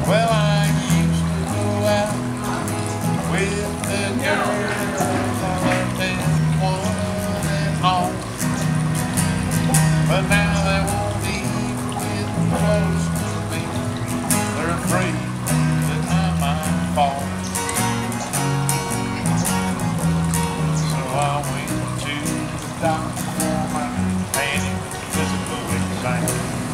Well, I used to go out with the girls, all of them one and all. But now they won't even get close to me. They're afraid that I might fall. So I went to the doctor for my annual physical exam.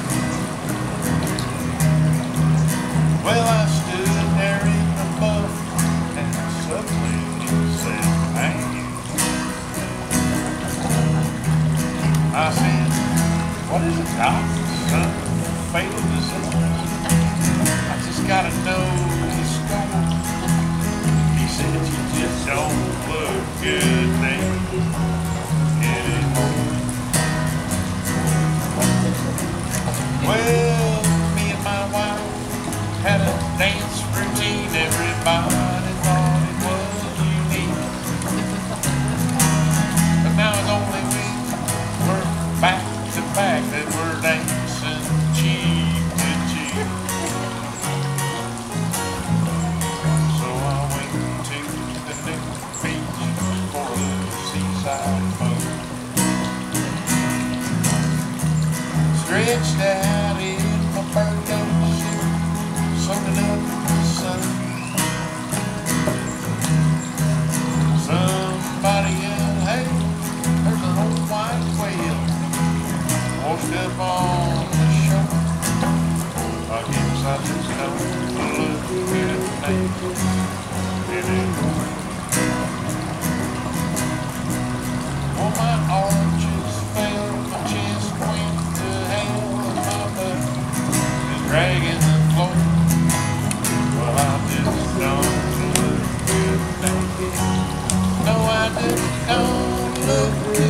Well, I stood there in the buff and suddenly he said, "Thank you." I said, "What is it, Doc? Son, fatal disease? I just gotta know the score." He said, "You just don't look good, mate, anymore." Well, me and my wife had a dance routine. Everybody thought it was unique. But now it's only we're back to back that we're dancing cheek to cheek. So I went to the new beach for a little seaside fun. Stretched out in my birthday suit, soaking up the sun. Somebody yelled, "Hey, there's an old white whale washed up on the shore." I guess I just don't look good anymore. Well, my arches fell, my chest went to hell, and my butt is dragging the floor. Well, I just don't look good naked. No, I just don't look good.